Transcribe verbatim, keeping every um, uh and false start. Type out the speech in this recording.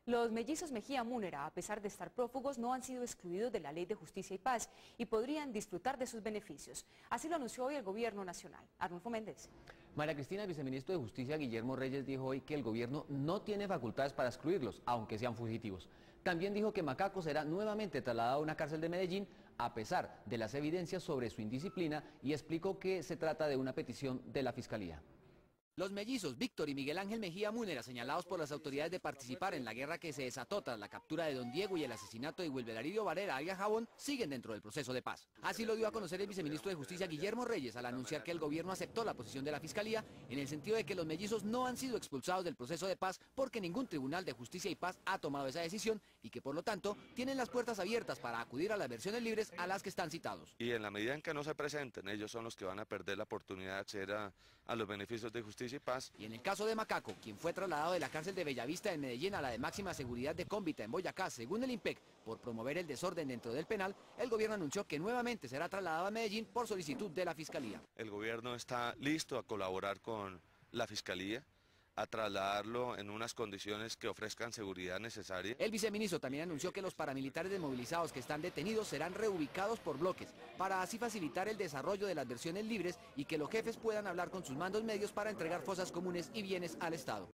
Los mellizos Mejía Múnera, a pesar de estar prófugos, no han sido excluidos de la Ley de Justicia y Paz y podrían disfrutar de sus beneficios. Así lo anunció hoy el Gobierno Nacional. Arnulfo Méndez. María Cristina, el viceministro de Justicia Guillermo Reyes dijo hoy que el gobierno no tiene facultades para excluirlos, aunque sean fugitivos. También dijo que Macaco será nuevamente trasladado a una cárcel de Medellín, a pesar de las evidencias sobre su indisciplina, y explicó que se trata de una petición de la Fiscalía. Los mellizos Víctor y Miguel Ángel Mejía Múnera, señalados por las autoridades de participar en la guerra que se desató tras la captura de Don Diego y el asesinato de Wilberarido Varela alias Jabón, siguen dentro del proceso de paz. Así lo dio a conocer el viceministro de Justicia Guillermo Reyes al anunciar que el gobierno aceptó la posición de la Fiscalía en el sentido de que los mellizos no han sido expulsados del proceso de paz porque ningún tribunal de justicia y paz ha tomado esa decisión y que por lo tanto tienen las puertas abiertas para acudir a las versiones libres a las que están citados. Y en la medida en que no se presenten, ellos son los que van a perder la oportunidad de acceder a, a los beneficios de justicia y paz. Y en el caso de Macaco, quien fue trasladado de la cárcel de Bellavista en Medellín a la de máxima seguridad de Cómbita en Boyacá, según el IMPEC, por promover el desorden dentro del penal, el gobierno anunció que nuevamente será trasladado a Medellín por solicitud de la Fiscalía. El gobierno está listo a colaborar con la Fiscalía, a trasladarlo en unas condiciones que ofrezcan seguridad necesaria. El viceministro también anunció que los paramilitares desmovilizados que están detenidos serán reubicados por bloques, para así facilitar el desarrollo de las versiones libres y que los jefes puedan hablar con sus mandos medios para entregar fosas comunes y bienes al Estado.